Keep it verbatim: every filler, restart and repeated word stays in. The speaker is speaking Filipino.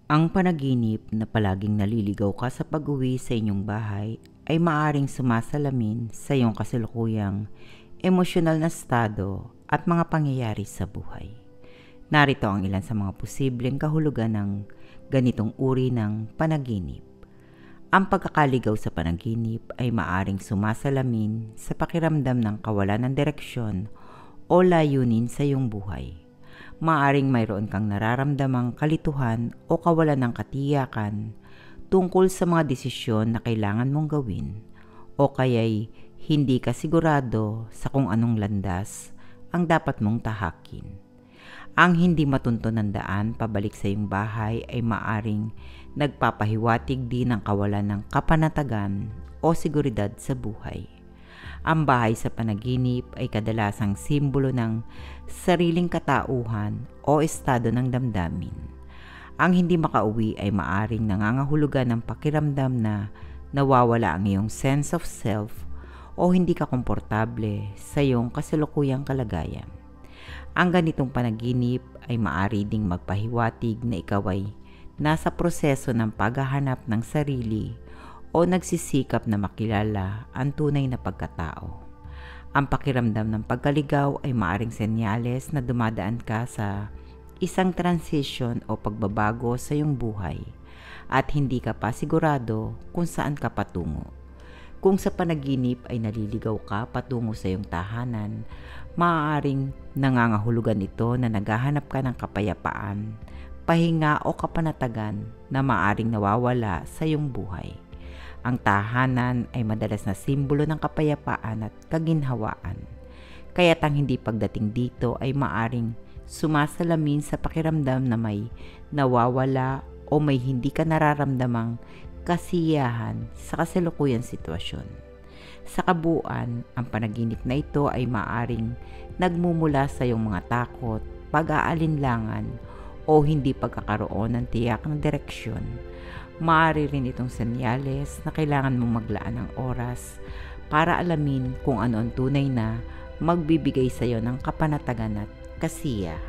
Ang panaginip na palaging naliligaw ka sa pag-uwi sa inyong bahay ay maaaring sumasalamin sa iyong kasalukuyang emosyonal na estado at mga pangyayari sa buhay. Narito ang ilan sa mga posibleng kahulugan ng ganitong uri ng panaginip. Ang pagkakaligaw sa panaginip ay maaaring sumasalamin sa pakiramdam ng kawalan ng direksyon o layunin sa iyong buhay. Maaring mayroon kang nararamdamang kalituhan o kawalan ng katiyakan tungkol sa mga desisyon na kailangan mong gawin o kaya'y hindi ka sigurado sa kung anong landas ang dapat mong tahakin. Ang hindi matunton daan pabalik sa iyong bahay ay maaring nagpapahiwatig din ng kawalan ng kapanatagan o seguridad sa buhay. Ang bahay sa panaginip ay kadalasang simbolo ng sariling katauhan o estado ng damdamin. Ang hindi makauwi ay maaring nangangahulugan ng pakiramdam na nawawala ang iyong sense of self o hindi ka komportable sa iyong kasalukuyang kalagayan. Ang ganitong panaginip ay maaari ding magpahiwatig na ikaw ay nasa proseso ng paghahanap ng sarili o nagsisikap na makilala ang tunay na pagkatao. Ang pakiramdam ng pagkaligaw ay maaring senyales na dumadaan ka sa isang transition o pagbabago sa iyong buhay at hindi ka pa sigurado kung saan ka patungo. Kung sa panaginip ay naliligaw ka patungo sa iyong tahanan, maaaring nangangahulugan ito na naghahanap ka ng kapayapaan, pahinga o kapanatagan na maaaring nawawala sa iyong buhay. Ang tahanan ay madalas na simbolo ng kapayapaan at kaginhawaan, kaya't ang hindi pagdating dito ay maaring sumasalamin sa pakiramdam na may nawawala o may hindi ka nararamdamang kasiyahan sa kasalukuyang sitwasyon. Sa kabuuan, ang panaginip na ito ay maaring nagmumula sa iyong mga takot, pag-aalinlangan o hindi pagkakaroon ng tiyak na direksyon. Maaari rin itong senyales na kailangan mong maglaan ng oras para alamin kung ano ang tunay na magbibigay sa iyo ng kapanatagan at kasiyahan.